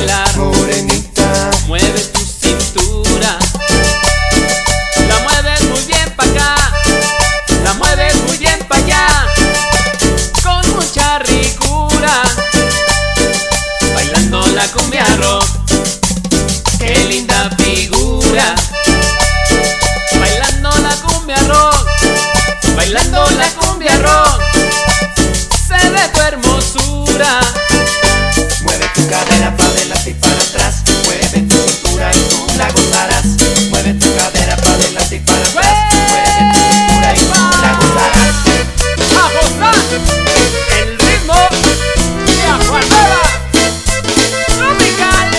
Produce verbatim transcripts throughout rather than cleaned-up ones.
bailar, morenita. mueve tu cintura. La mueves muy bien pa' acá, la mueves muy bien pa' allá, con mucha ricura, bailando la cumbia rock. Qué linda figura, bailando la cumbia rock, bailando la cumbia rock. Se ve tu hermosura. Mueve tu cadera para adelante y para atrás, mueve tu cintura y tú la gozarás. Mueve tu cadera para adelante y para atrás, mueve tu cintura y tú la gozarás. ¡A gozar el ritmo de Aguarnera Tropical!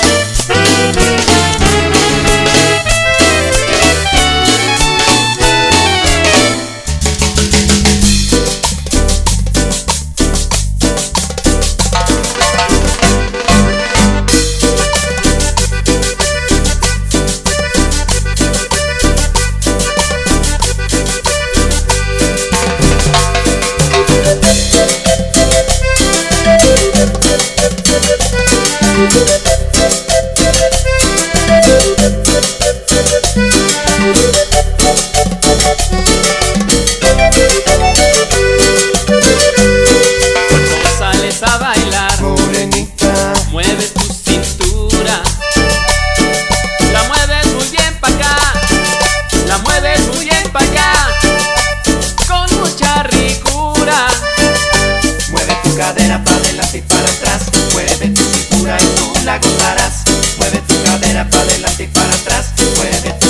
Cuando sales a bailar, Morenita, mueves tu cintura. La mueves muy bien pa' acá, la mueves muy bien pa' allá, con mucha ricura. mueve tu cadera para adelante y para atrás, mueve tu cintura y tú la gozarás. Mueve tu cadera para adelante y para atrás, mueve tu